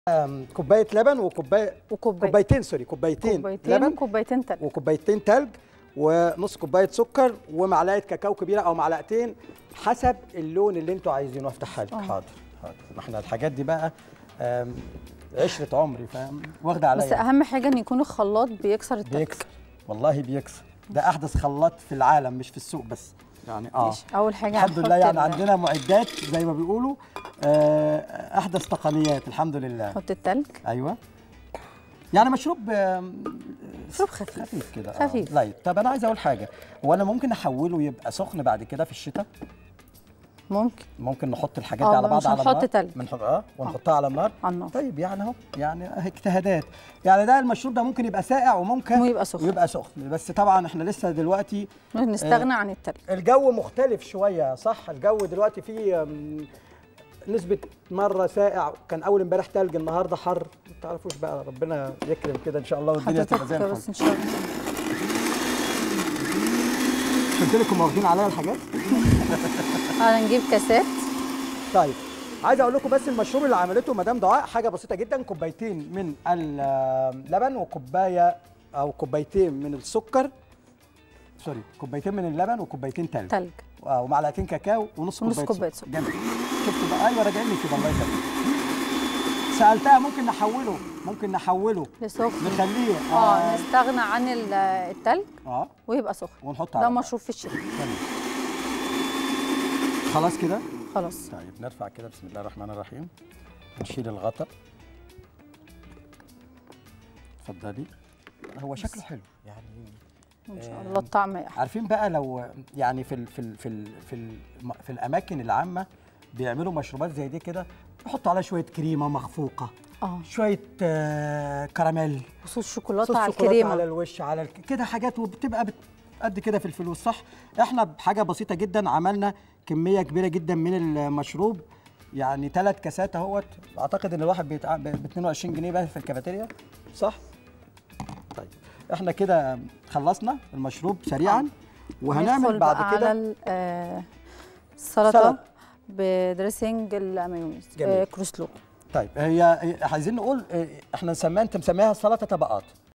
كوبايه لبن كوبايتين لبن وكوبايتين تلج وكوبايتين تلج ونص كوبايه سكر ومعلقه كاكاو كبيره او معلقتين حسب اللون اللي انتوا عايزينه. افتحها لك. حاضر. ما احنا الحاجات دي بقى عشره عمري، فاهم، واخده عليا. بس اهم حاجه ان يكون الخلاط بيكسر التلج. بيكسر، والله بيكسر. ده احدث خلاط في العالم مش في السوق بس، يعني اول حاجه الحمد لله، يعني عندنا معدات زي ما بيقولوا احدث تقنيات الحمد لله. نحط التلج. ايوه، يعني مشروب خفيف كده، خفيف لايت. طب انا عايز اقول حاجه، هو انا ممكن احوله يبقى سخن بعد كده في الشتاء؟ ممكن نحط الحاجات دي على بعض على النار. نحط تلج ونحطها على النار. طيب يعني اهو، يعني اجتهادات. يعني ده المشروب ده ممكن يبقى ساقع وممكن يبقى سخن. بس طبعا احنا لسه دلوقتي نستغنى عن التلج. الجو مختلف شويه، صح؟ الجو دلوقتي فيه نسبة مرة ساقع، كان أول امبارح تلج، النهارده حر، ما تعرفوش بقى، ربنا يكرم كده إن شاء الله والدنيا تبقى زي الفل. بس إن شاء الله. قلت لكم واخدين عليا الحاجات؟ هنجيب كاسات. طيب، عايز أقول لكم بس المشروب اللي عملته مدام دعاء حاجة بسيطة جدا. كوبايتين من اللبن وكوباية أو كوبايتين من السكر، كوبايتين من اللبن وكوبايتين تلج ومعلقتين كاكاو ونص كوبايه سكر. جميل. شفتوا بقى؟ ايوه، راجعين لي كده، الله يسلمك. سالتها ممكن نحوله لسخن، نخليه نستغنى عن التلج ويبقى سخن ونحط ده مشروب في الشتاء. خلاص كده. خلاص. طيب نرفع كده، بسم الله الرحمن الرحيم. نشيل الغطا. اتفضلي. هو شكله حلو يعني ان شاء الله. الطعم عارفين بقى، لو يعني في الاماكن العامه بيعملوا مشروبات زي دي كده، يحطوا عليها شويه كريمه مخفوقه، شويه كراميل، صوص شوكولاته على الكريمه، على الوش، على كده حاجات، وبتبقى قد كده في الفلوس، صح؟ احنا بحاجه بسيطه جدا عملنا كميه كبيره جدا من المشروب، يعني 3 كاسات اهوت. اعتقد ان الواحد ب 22 جنيه بقى في الكافيتيريا، صح؟ طيب احنا كده خلصنا المشروب سريعا، وهنعمل بعد كده على السلطه بدريسنج المايونيز كروسلو. طيب هي عايزين نقول احنا انت مسميها سلطه طبقات،